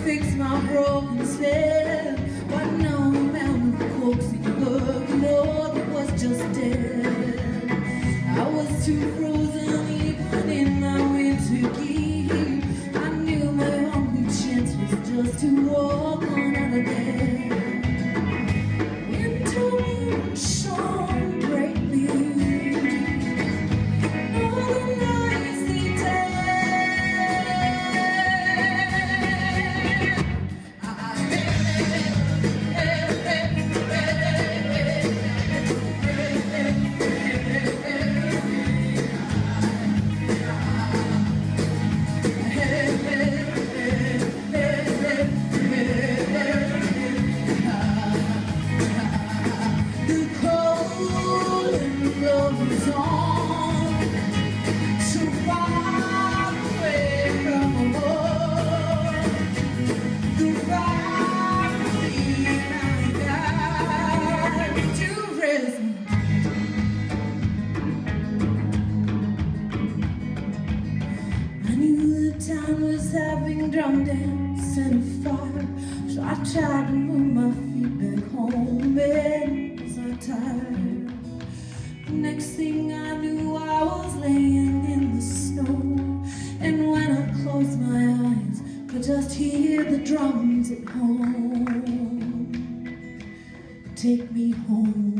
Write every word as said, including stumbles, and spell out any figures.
fix my broken sled. But no amount of coaxing work, no, that was just dead. I was too frozen even in my winter gear. I knew my only chance was just to walk on out of there. Winter wind shone brightly. Northern icy day. Goes on to far away from the war. The family died to rest. I knew the town was having drum dance and a fire, so I tried to move my feet back home, and was I tired? Next thing I knew, I was laying in the snow, and when I closed my eyes, could just hear the drums at home. Take me home.